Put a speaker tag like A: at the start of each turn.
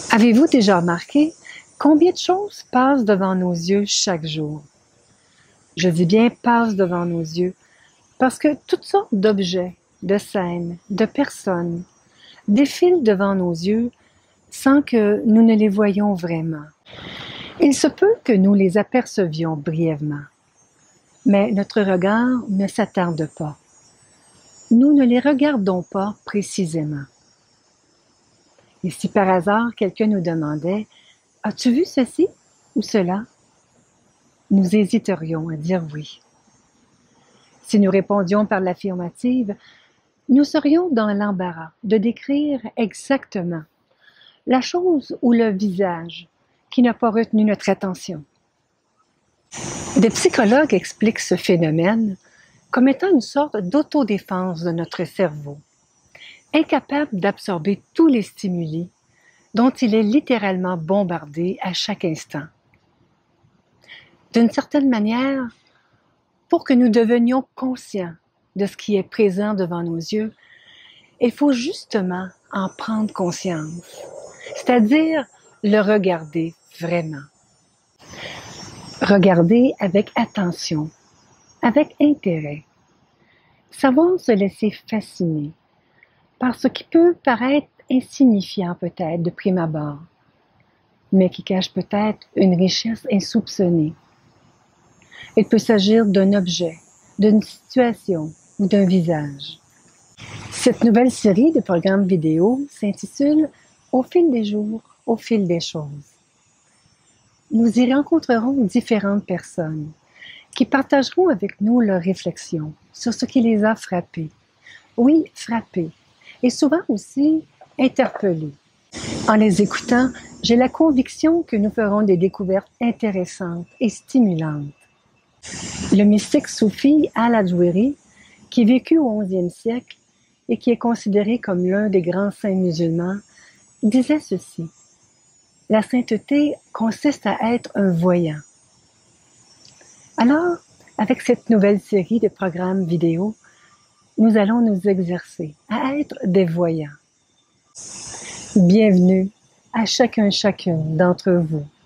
A: Avez-vous déjà remarqué combien de choses passent devant nos yeux chaque jour? Je dis bien passent devant nos yeux parce que toutes sortes d'objets, de scènes, de personnes défilent devant nos yeux sans que nous ne les voyions vraiment. Il se peut que nous les apercevions brièvement, mais notre regard ne s'attarde pas. Nous ne les regardons pas précisément. Et si par hasard quelqu'un nous demandait « As-tu vu ceci ou cela ?» nous hésiterions à dire oui. Si nous répondions par l'affirmative, nous serions dans l'embarras de décrire exactement la chose ou le visage qui n'a pas retenu notre attention. Des psychologues expliquent ce phénomène comme étant une sorte d'autodéfense de notre cerveau, incapable d'absorber tous les stimuli dont il est littéralement bombardé à chaque instant. D'une certaine manière, pour que nous devenions conscients de ce qui est présent devant nos yeux, il faut justement en prendre conscience, c'est-à-dire le regarder vraiment. Regarder avec attention, avec intérêt, savoir se laisser fasciner par ce qui peut paraître insignifiant peut-être de prime abord, mais qui cache peut-être une richesse insoupçonnée. Il peut s'agir d'un objet, d'une situation ou d'un visage. Cette nouvelle série de programmes vidéo s'intitule « Au fil des jours, au fil des choses ». Nous y rencontrerons différentes personnes qui partageront avec nous leurs réflexions sur ce qui les a frappés. Oui, frappés, et souvent aussi interpellés. En les écoutant, j'ai la conviction que nous ferons des découvertes intéressantes et stimulantes. Le mystique soufi Al-Ajwiri, qui vécut au XIe siècle et qui est considéré comme l'un des grands saints musulmans, disait ceci: « La sainteté consiste à être un voyant. » Alors, avec cette nouvelle série de programmes vidéo, nous allons nous exercer à être des voyants. Bienvenue à chacune d'entre vous.